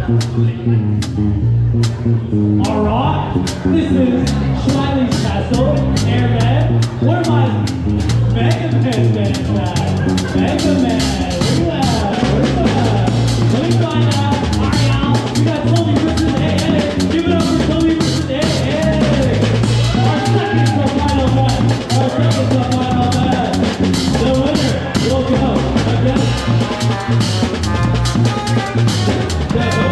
Alright, this is Schweily's Castle, Airman. Where my MegaMan band at? MegaMan, where's that? Let me find out. Alright, y'all, we got Toby versus AA. Give it up for Toby versus AA. Our second to final match. Our second to final match. The winner will go against the